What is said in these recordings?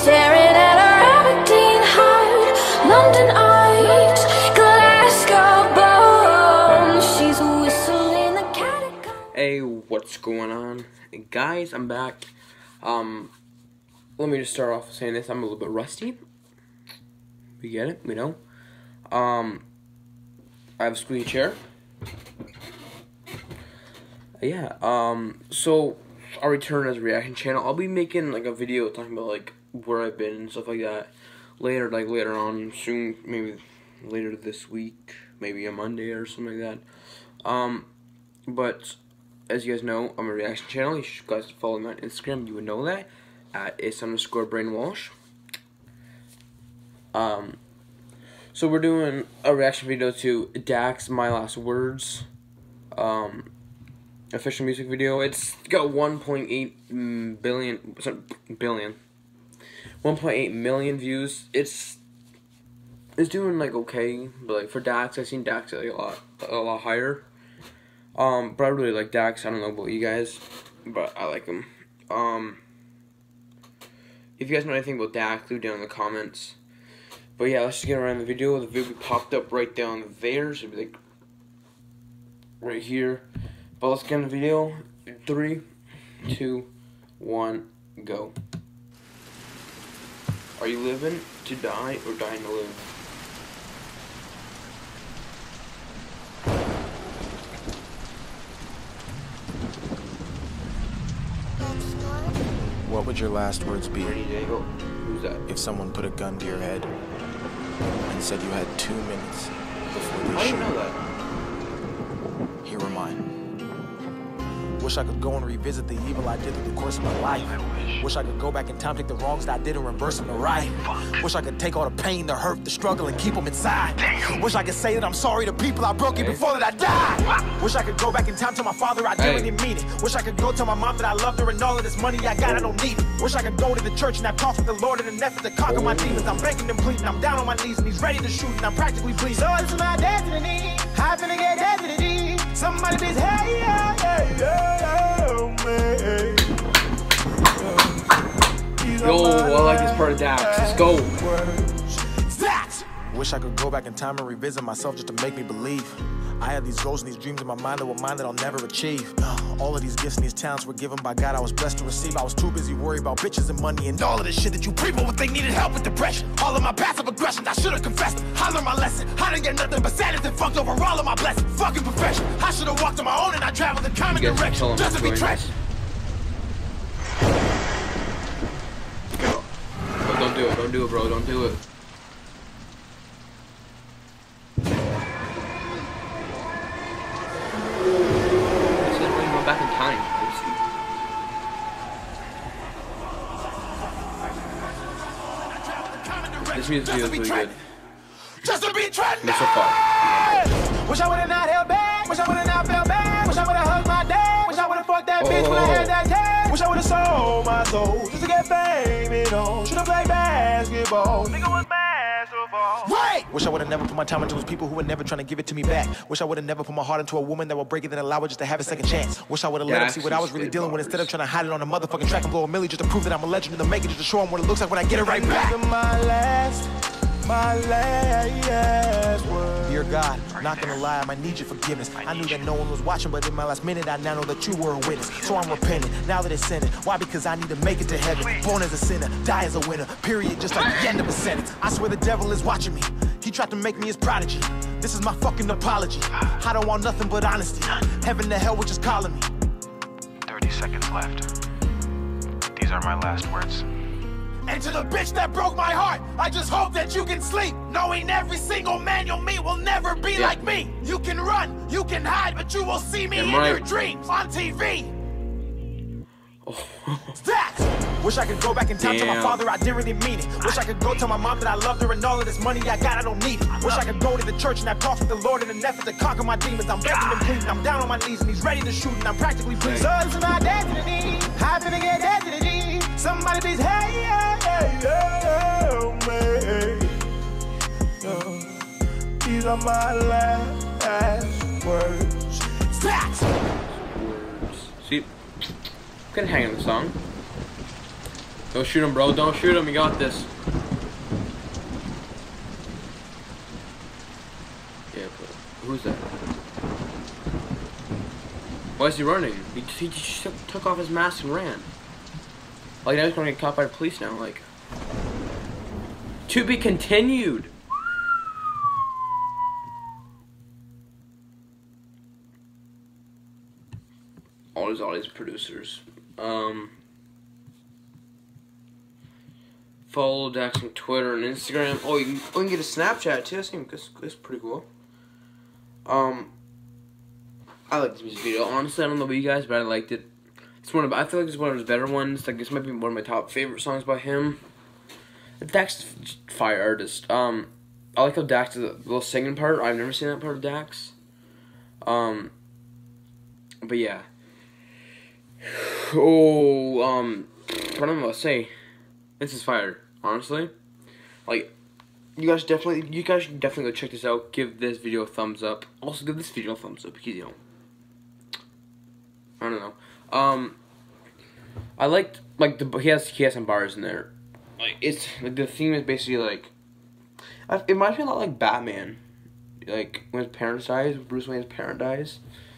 staring at our Aberdeen heart, London eyes, Glasgow bones. She's whistling the catacomb. Hey, what's going on? Hey, guys, I'm back. Let me just start off with saying this. I'm a little bit rusty. We get it, we know. I have a squeaky chair. Yeah, so I'll return as a reaction channel. I'll be making like a video talking about like where I've been and stuff like that later, later on, soon, maybe later this week, maybe a Monday or something like that. But as you guys know, I'm a reaction channel. You guys follow me on Instagram, you would know that at is_brainwalsh. So we're doing a reaction video to Dax My Last Words official music video. It's got 1.8 billion 1.8 million views. It's doing like okay, but like for Dax, I've seen Dax like a lot higher. But I really like Dax. I don't know about you guys, but I like him. If you guys know anything about Dax, leave down in the comments. But yeah, let's just get around the video. The video popped up right down there, so it'd be like right here. But let's get in the video. 3, 2, 1, go. Are you living to die or dying to live? What would your last words be Who's that? if someone put a gun to your head and said you had 2 minutes before they How do you shoot? know that? Here are mine. Wish I could go and revisit the evil I did through the course of my life. Wish I could go back in time, take the wrongs that I did and reverse them to right. Wish I could take all the pain, the hurt, the struggle and keep them inside. Wish I could say that I'm sorry to people I broke it before that I died. Wish I could go back in time, tell my father I didn't really mean it. Wish I could go tell my mom that I loved her and all of this money I got, I don't need it. Wish I could go to the church and have talks with the Lord in an effort to conquer my demons. I'm begging and pleading, I'm down on my knees and he's ready to shoot and I'm practically bleeding. So this is my destiny, I'm finna get destiny. Somebody please, hey, yeah, yeah, yeah, me. Yo, I like this part of Dax. Let's go. Wish I could go back in time and revisit myself just to make me believe. I had these goals and these dreams in my mind that were mine that I'll never achieve. All of these gifts and these talents were given by God I was blessed to receive. I was too busy worried about bitches and money and all of this shit that you people would think needed help with depression. All of my passive aggressions, I should've confessed. I learned my lesson. I didn't get nothing but sadness and fucked over all of my blessings. Fucking perfection. I should've walked on my own and I traveled in common direction. Just to be trash. Don't do it. Don't do it, bro. Don't do it. Back in time. This music video is really good. Just to be trendy. So far. Wish I would've not held back. Wish I would've not felt bad. Wish I would've hugged my dad. Wish I would've fucked that bitch when I had that tag. Wish I would've sold my soul just to get fame, you know. Should've played basketball. Nigga was basketball. Right. Wish I would've never put my time into those people who were never trying to give it to me back. Wish I would've never put my heart into a woman that would break it and allow her just to have a second chance. Wish I would've let him see what I was really dealing with instead of trying to hide it on a motherfucking track and blow a milli just to prove that I'm a legend in the making, just to show him what it looks like when I get it right back. My last word. Dear God, not gonna lie, I might need your forgiveness. I knew that no one was watching, but in my last minute, I now know that you were a witness. So I'm repenting, now that it's sinning. Why? Because I need to make it to heaven. Born as a sinner, die as a winner. Period, just like the end of a sentence. I swear the devil is watching me. He tried to make me his prodigy. This is my fucking apology. I don't want nothing but honesty. Heaven to hell, which is calling me. 30 seconds left. These are my last words. And to the bitch that broke my heart, I just hope that you can sleep, knowing every single man you'll meet will never be like me. You can run, you can hide, but you will see me in your dreams on TV. Stats! Wish I could go back in time to my father, I didn't really mean it. Wish I could go tell my mom that I loved her and all of this money I got, I don't need it. Wish I could go to the church and have talks with the Lord in an effort to conquer my demons. I'm begging and pleading, I'm down on my knees and he's ready to shoot and I'm practically bleeding. So this is my destiny, I'm finna get destiny. Somebody please, hey, yeah, me. These are my last words. Stats! See, can hang on the song. Don't shoot him, bro. Don't shoot him. You got this. Yeah, but who's that? Why is he running? He just took off his mask and ran. Like, now he's gonna get caught by the police now. Like, to be continued. All these producers. Follow Dax on Twitter and Instagram. Oh, you can get a Snapchat too. That's pretty cool. I like this music video. Honestly, I don't know about you guys, but I liked it. It's one of, I feel like it's one of his better ones. Like, this might be one of my top favorite songs by him. Dax is a fire artist. I like how Dax does a little singing part. I've never seen that part of Dax. But yeah. Oh, what am I gonna say? This is fire, honestly. Like, you guys should definitely go check this out. Give this video a thumbs up. Also, give this video a thumbs up because, you know, I don't know. I liked, like, he has some bars in there. Like, it's like the theme is basically like, it reminds me a lot like Batman. Like, when his parents dies, Bruce Wayne's parent dies.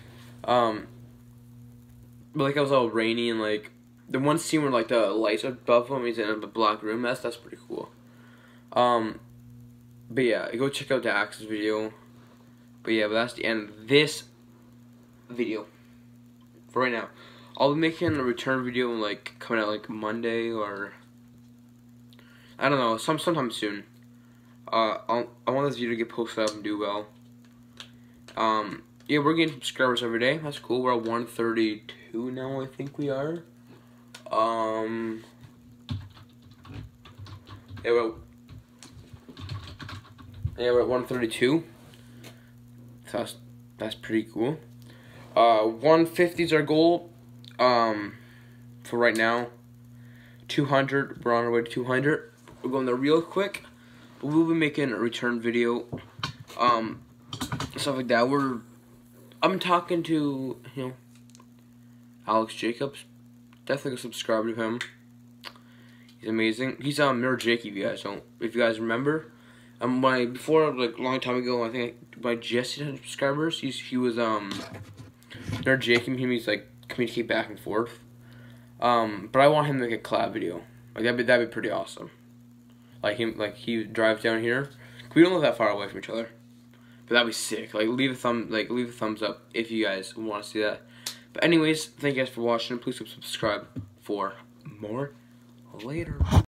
But like, it was all rainy and like the one scene where like the lights are above him, he's in a black room. That's pretty cool. But yeah, go check out Dax's video. But yeah, but that's the end of this video for right now. I'll be making a return video like coming out like Monday or I don't know, sometime soon. I want this video to get posted up and do well. Yeah, we're getting subscribers every day. That's cool. We're at 132 now, I think we are. Yeah, we're at 132. So that's pretty cool. 150 is our goal. For right now. 200. We're on our way to 200. We're going there real quick. But we'll be making a return video. Stuff like that. I'm talking to, you know, Alex Jacobs. Definitely go subscribe to him. He's amazing. He's Mirror Jake, if you guys remember. Before, like, a long time ago, I think by just 100 subscribers, he was Mirror Jake and him. He's like communicate back and forth. But I want him to make a collab video. Like, that'd be pretty awesome. He drives down here. We don't live that far away from each other. But that'd be sick. Like, leave a thumbs up if you guys want to see that. But anyways, thank you guys for watching. Please subscribe for more later.